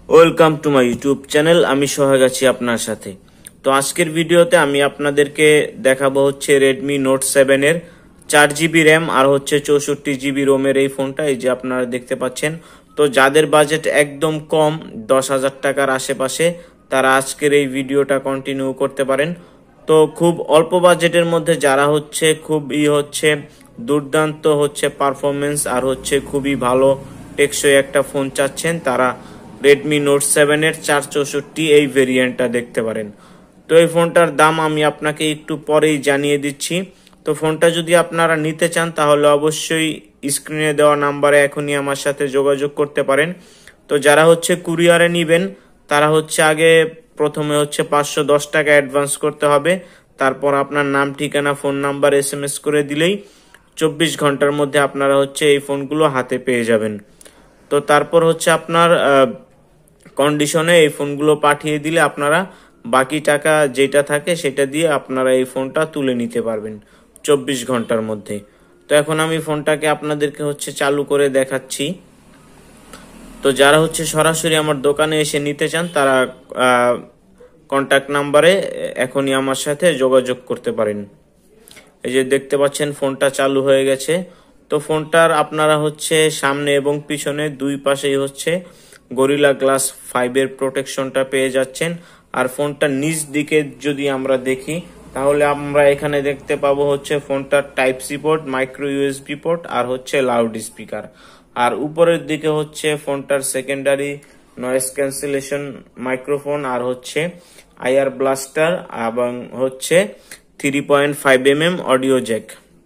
Welcome to my YouTube channel. আমি সোহাগ আছি আপনার সাথে। তো আজকের ভিডিওতে আমি আপনাদেরকে দেখাবো হচ্ছে রেডমি নোট 7 এর 4GB র্যাম আর হচ্ছে 64GB রোমের এই ফোনটা। এই যে আপনারা দেখতে পাচ্ছেন। তো যাদের বাজেট একদম কম 10,000 টাকার আশেপাশে তারা আজকের এই ভিডিওটা কন্টিনিউ করতে পারেন। তো খুব অল্প বাজেটের মধ্যে যারা হচ্ছে দুর্দান্ত হচ্ছে পারফরমেন্স আর হচ্ছে খুবই ভালো টেকসই একটা ফোন চাচ্ছেন, তারা রেডমি নোট 7 এর 464 এই ভেরিয়েন্টটা দেখতে পারেন। তো এই ফোনটার দাম আমি আপনাকে একটু পরেই জানিয়ে দিচ্ছি। তো ফোনটা যদি আপনারা নিতে চান তাহলে অবশ্যই স্ক্রিনে দেওয়া নাম্বারে এখনই আমার সাথে যোগাযোগ করতে পারেন। তো যারা হচ্ছে কুরিয়ারে নিবেন তারা হচ্ছে আগে প্রথমে হচ্ছে 510 টাকা অ্যাডভান্স করতে হবে। তারপর আপনার নাম, ঠিকানা, ফোন নাম্বার SMS করে দিলেই 24 ঘন্টার মধ্যে আপনারা হচ্ছে এই ফোনগুলো হাতে পেয়ে যাবেন। তো তারপর হচ্ছে আপনার কন্ডিশনে এই ফোনগুলো পাঠিয়ে দিলে আপনারা বাকি টাকা যেটা থাকে সেটা দিয়ে আপনারা এই ফোনটা তুলে নিতে পারবেন 24 ঘন্টার মধ্যে। তো এখন আমি ফোনটাকে আপনাদেরকে হচ্ছে চালু করে দেখাচ্ছি। তো যারা হচ্ছে সরাসরি আমার দোকানে এসে নিতে চান তারা কন্ট্যাক্ট নাম্বারে এখনই আমার সাথে যোগাযোগ করতে পারেন। এই যে দেখতে পাচ্ছেন ফোনটা চালু হয়ে গেছে। তো ফোনটার আপনারা হচ্ছে সামনে এবং পিছনে দুই পাশেই হচ্ছে গরিলা গ্লাস 5 এর প্রোটেকশনটা পেয়ে যাচ্ছেন। আর ফোনটার নিচ দিকে যদি আমরা দেখি তাহলে আমরা এখানে দেখতে পাবো হচ্ছে ফোনটার type C port, micro USB port আর হচ্ছে লাউড স্পিকার। আর উপরের দিকে হচ্ছে ফোনটার সেকেন্ডারি নয়েজ ক্যান্সেলেশন মাইক্রোফোন আর হচ্ছে আইআর ব্লাস্টার এবং হচ্ছে 3.5mm অডিও জ্যাক।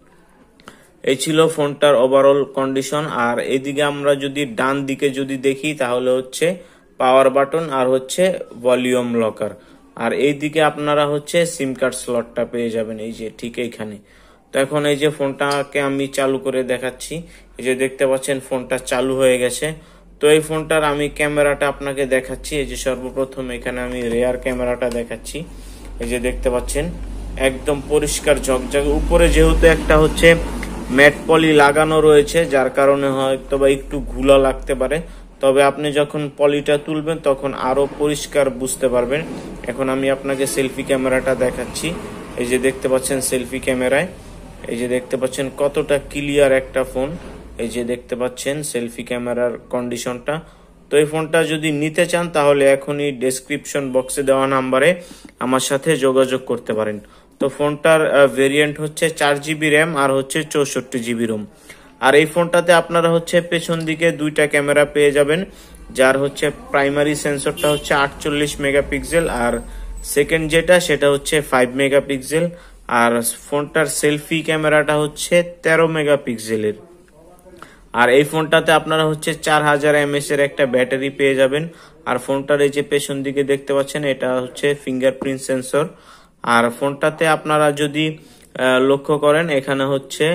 এই ছিল ফোনটার ওভারঅল কন্ডিশন। আর এদিকে আমরা যদি ডান দিকে যদি দেখি তাহলে হচ্ছে পাওয়ার বাটন আর হচ্ছে ভলিউম লকার। আর এইদিকে আপনারা হচ্ছে সিম কার্ড স্লটটা পেয়ে যাবেন এই যে ঠিক এইখানে। তো এখন এই যে ফোনটাকে আমি চালু করে দেখাচ্ছি। এই যে দেখতে পাচ্ছেন ফোনটা চালু হয়ে গেছে। তো এই ফোনটার আমি ক্যামেরাটা আপনাকে দেখাচ্ছি। এই যে সর্বপ্রথম এখানে আমি রেয়ার ক্যামেরাটা দেখাচ্ছি। এই যে দেখতে পাচ্ছেন একদম পরিষ্কার ঝকঝকে। উপরে যেহেতু একটা হচ্ছে ম্যাট পলি লাগানো রয়েছে যার কারণে হয়তো বা একটু ঘুলা লাগতে পারে, তবে আপনি যখন পলিটা তুলবেন তখন আরো পরিষ্কার বুঝতে পারবেন। এখন আমি আপনাকে সেলফি ক্যামেরাটা দেখাচ্ছি। এই যে দেখতে পাচ্ছেন সেলফি ক্যামেরায় এই যে দেখতে পাচ্ছেন কতটা ক্লিয়ার একটা ফোন। এই যে দেখতে পাচ্ছেন সেলফি ক্যামেরার কন্ডিশনটা। তো এই ফোনটা যদি নিতে চান তাহলে এখনই ডেসক্রিপশন বক্সে দেওয়া নাম্বারে আমার সাথে যোগাযোগ করতে পারেন। তো ফোনটার ভেরিয়েন্ট হচ্ছে 4GB র্যাম আর হচ্ছে 64GB রোম। আর এই ফোনটাতে আপনারা হচ্ছে পেছন দিকে দুইটা ক্যামেরা পেয়ে যাবেন, যার হচ্ছে প্রাইমারি সেন্সরটা হচ্ছে 48 মেগাপিক্সেল আর সেকেন্ড যেটা সেটা হচ্ছে 5 মেগাপিক্সেল। আর ফোনটার সেলফি ক্যামেরাটা হচ্ছে 13 মেগাপিক্সেলের। আর এই ফোনটাতে আপনারা হচ্ছে 4000 mAh এর একটা ব্যাটারি পেয়ে যাবেন। আর ফোনটার এই যে পেছন দিকে দেখতে পাচ্ছেন এটা হচ্ছে ফিঙ্গারপ্রিন্ট সেন্সর। আর ফোনটাতে আপনারা যদি লক্ষ্য করেন এখানে হচ্ছে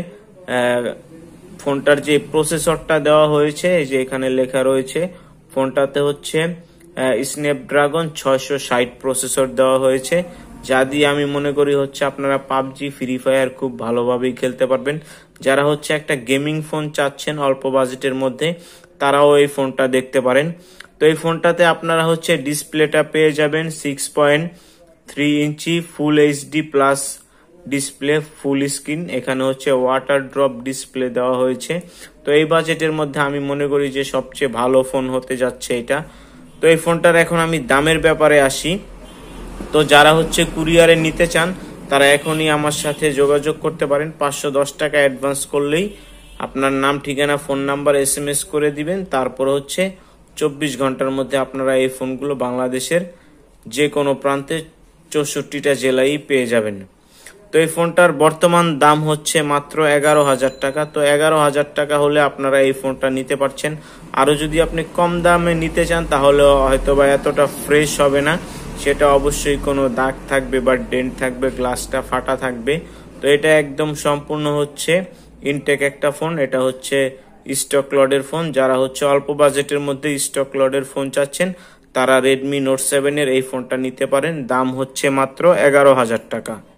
ফোনটার যে প্রসেসরটা দেওয়া হয়েছে এই যে এখানে লেখা রয়েছে ফোনটাতে হচ্ছে স্ন্যাপড্রাগন 660 প্রসেসর দেওয়া হয়েছে, যা দিয়ে আমি মনে করি হচ্ছে আপনারা পাবজি, ফ্রি ফায়ার খুব ভালোভাবেই খেলতে পারবেন। যারা হচ্ছে একটা গেমিং ফোন চাচ্ছেন অল্প বাজেটের মধ্যে তারাও এই ফোনটা দেখতে পারেন। তো এই ফোনটাতে আপনারা হচ্ছে ডিসপ্লেটা পেয়ে যাবেন 6.3 inch full HD plus display, full screen. এখানে হচ্ছে ওয়াটার ড্রপ ডিসপ্লে দেওয়া হয়েছে। তো এই বাজেটের মধ্যে আমি মনে করি যে সবচেয়ে ভালো ফোন হতে যাচ্ছে এটা। তো এই ফোনটার এখন আমি দামের ব্যাপারে আসি। তো যারা হচ্ছে কুরিয়ারে নিতে চান তারা এখনই আমার সাথে যোগাযোগ করতে পারেন। 510 টাকা অ্যাডভান্স করলেই আপনার নাম, ঠিকানা, ফোন নাম্বার SMS করে দিবেন। তারপর হচ্ছে 24 ঘন্টার মধ্যে আপনারা এই ফোনগুলো বাংলাদেশের যে কোনো প্রান্তে 64টা জেলায় পেয়ে যাবেন। তো এই ফোনটার বর্তমান দাম হচ্ছে মাত্র 11,000 টাকা। তো 11,000 টাকা হলে আপনারা এই ফোনটা নিতে পারছেন। আরো যদি আপনি কম দামে নিতে চান তাহলে হয়তো বা এতটা ফ্রেশ হবে না, সেটা অবশ্যই কোনো দাগ থাকবে বা ডেন্ট থাকবে, গ্লাসটা ফাটা থাকবে। তো এটা একদম সম্পূর্ণ হচ্ছে ইনটেক একটা ফোন। এটা হচ্ছে স্টক লটের ফোন। যারা হচ্ছে অল্প বাজেটের মধ্যে স্টক লটের ফোন চাচ্ছেন তারা রেডমি নোট 7 এর এই ফোনটা নিতে পারেন। দাম হচ্ছে মাত্র 11,000 টাকা।